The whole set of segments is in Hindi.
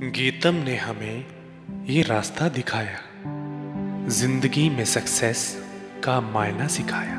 गीतम ने हमें ये रास्ता दिखाया, जिंदगी में सक्सेस का मायना सिखाया।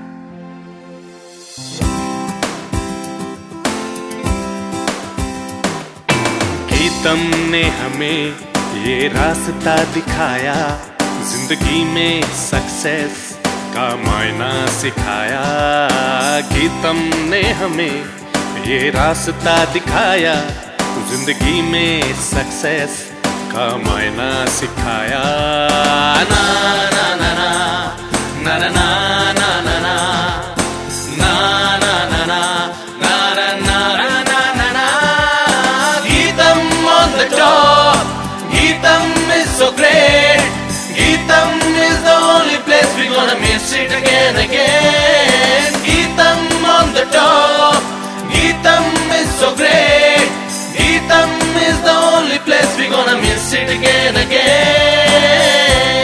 गीतम ने हमें ये रास्ता दिखाया, जिंदगी में सक्सेस का मायना सिखाया। गीतम ने हमें ये रास्ता दिखाया, जिंदगी में सक्सेस का मायना सिखाया। ना ना ना ना ना ना ना ना ना ना ना ना ना ना ना ना ना। Gitam on the top, Gitam is so great. Gitam is the only place we're gonna miss it again, again. Gitam on the top, Gitam is so great. Gitam is the only place we're gonna miss it again, again.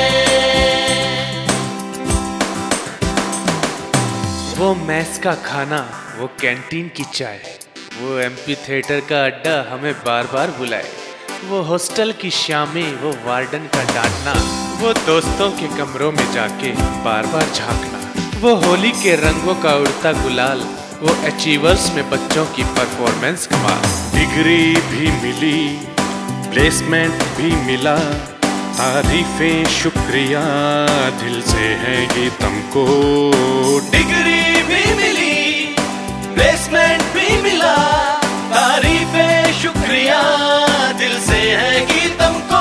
वो मैस का खाना, वो कैंटीन की चाय, वो एमपी थिएटर का अड्डा हमें बार बार बुलाए, वो हॉस्टल की शामें, वो वार्डन का डांटना, वो दोस्तों के कमरों में जाके बार बार झांकना, वो होली के रंगों का उड़ता गुलाल, वो अचीवर्स में बच्चों की परफॉर्मेंस कमाल। डिग्री भी मिली, प्लेसमेंट भी मिला, तारीफें शुक्रिया दिल से है गीतम को। डिग्री भी मिली, प्लेसमेंट भी मिला, तारीफें शुक्रिया दिल से है गीतम को।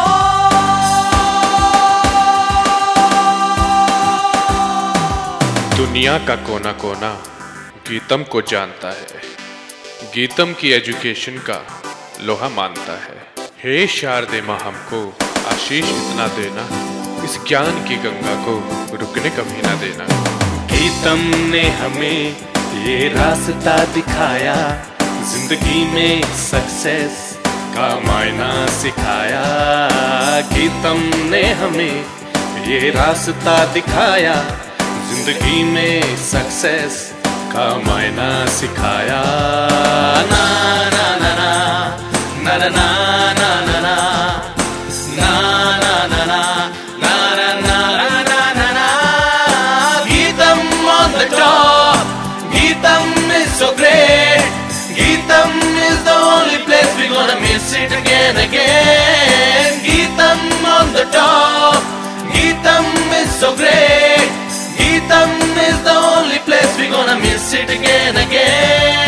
दुनिया का कोना कोना गीतम को जानता है, गीतम की एजुकेशन का लोहा मानता है। हे शारदे माँ हमको आशीष इतना देना, इस ज्ञान की गंगा को रुकने कभी ना देना। गीतम ने हमें ये रास्ता दिखाया, जिंदगी में सक्सेस का मायना सिखाया। गीतम ने हमें ये रास्ता दिखाया, जिंदगी में सक्सेस का मायना सिखाया। ना ना ना ना ना ना ना ना ना ना ना ना ना। Gitam on the top, Gitam is so great. Gitam is the only place we're gonna miss it again, again. Gitam on the top, Gitam is so great. Gitam is the only place we're gonna miss it again, again.